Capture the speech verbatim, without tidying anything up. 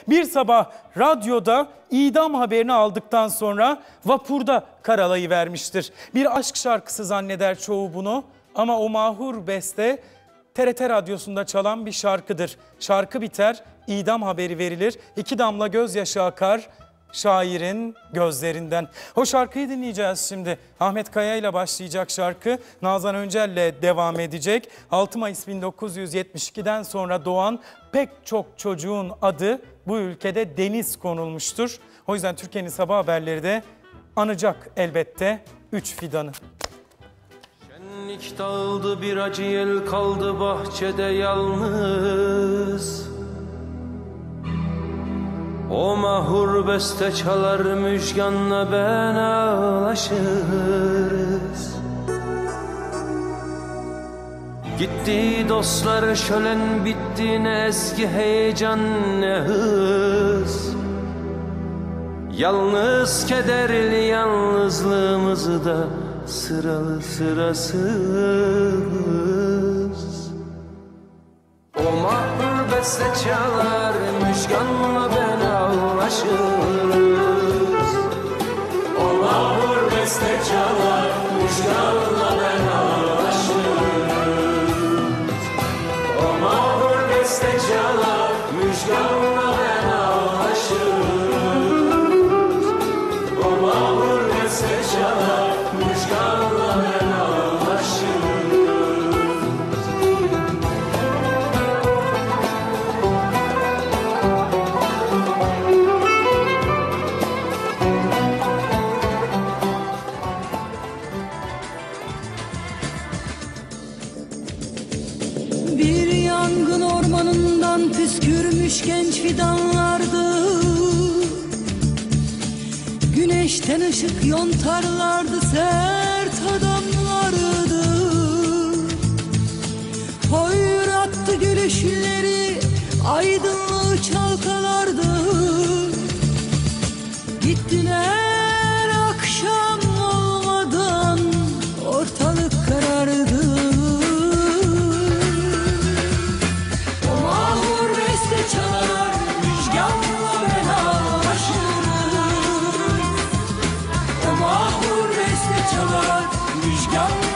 Bir sabah radyoda idam haberini aldıktan sonra vapurda karalayı vermiştir. Bir aşk şarkısı zanneder çoğu bunu ama o mahur beste T R T radyosunda çalan bir şarkıdır. Şarkı biter, idam haberi verilir, iki damla gözyaşı akar şairin gözlerinden. O şarkıyı dinleyeceğiz şimdi. Ahmet Kaya ile başlayacak şarkı, Nazan Öncel ile devam edecek. altı Mayıs bin dokuz yüz yetmiş ikiden sonra doğan pek çok çocuğun adı bu ülkede Deniz konulmuştur. O yüzden Türkiye'nin sabah haberleri de anacak elbette üç fidanı. Şenlik dağıldı, bir acı yel kaldı bahçede yalnız. O mahur beste çalar, müjganla ben ağlaşırız. Gitti dostlar şölen, bitti ne eski heyecan ne hız. Yalnız kederli yalnızlığımızı da sıralı sırasız. O mahur beste çalar, müjganla ben ağlaşırız. O mahur beste çalar, müjganla ben ağlaşırız. O mahur beste çalar, müjganla ben ağlaşırız. O mahur beste çalar, müjganla ben ağlaşırız. Bir yangın ormanından püskürmüş genç fidanlardı. Güneşten ışık yontarlardı, sert adamlardı. Hoyrattı gülüşleri, aydınlığı çalkalardı. Gittiler akşam olmadan, ortalık karardı. O mahur beste çalar, müjganla ben ağlaşırım. O mahur beste çalar, müjganla